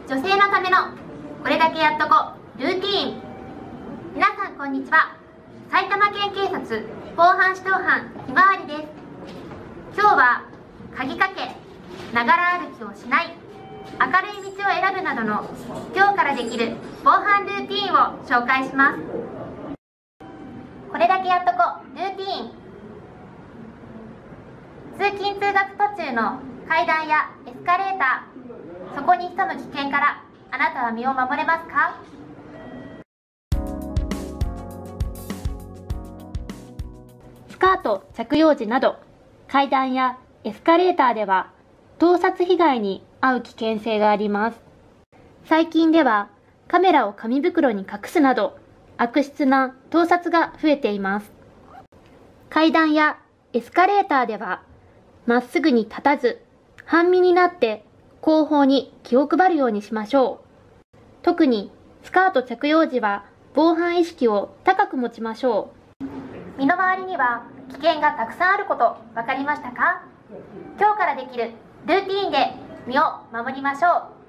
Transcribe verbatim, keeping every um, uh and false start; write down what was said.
女性のためのこれだけやっとこルーティーン。皆さんこんにちは。埼玉県警察防犯指導班ひまわりです。今日は鍵かけ、ながら歩きをしない、明るい道を選ぶなどの今日からできる防犯ルーティーンを紹介します。これだけやっとこルーティーン。通勤通学途中の階段やエスカレーター、そこに潜む危険からあなたは身を守れますか？スカート着用時など階段やエスカレーターでは盗撮被害に遭う危険性があります。最近ではカメラを紙袋に隠すなど悪質な盗撮が増えています。階段やエスカレーターではまっすぐに立たず半身になって後方に気を配るようにしましょう。特にスカート着用時は防犯意識を高く持ちましょう。身の回りには危険がたくさんあること分かりましたか？今日からできるルーティーンで身を守りましょう。